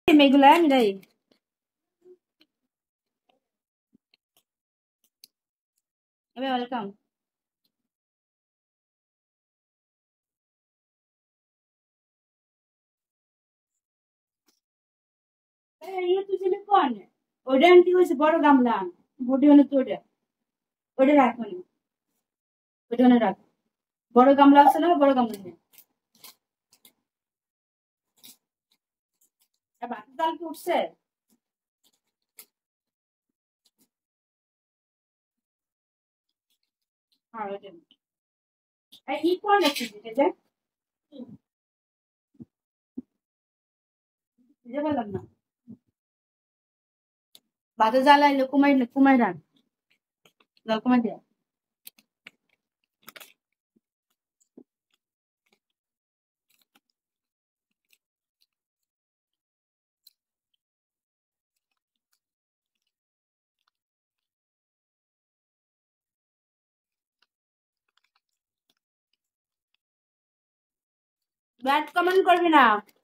মেগুলা মিলাই ওয়েলকাম ইয়ে তুই ছেলে কোন ওটা আনতে হয়েছে বড় গামলা বডি হলে তো ওটা রাখো না ওটা রাখ বড় গামলা আছে না বড় গামলা নেই বাকি জাল কি উঠছে হ্যাঁ ওটা ই কোন আছে যেটা বুঝতে পারলাম না বাতা জ্বালাইলে কুমাই রাখ জল কমাই দেয়া ব্যাড কমেন্ট করবি না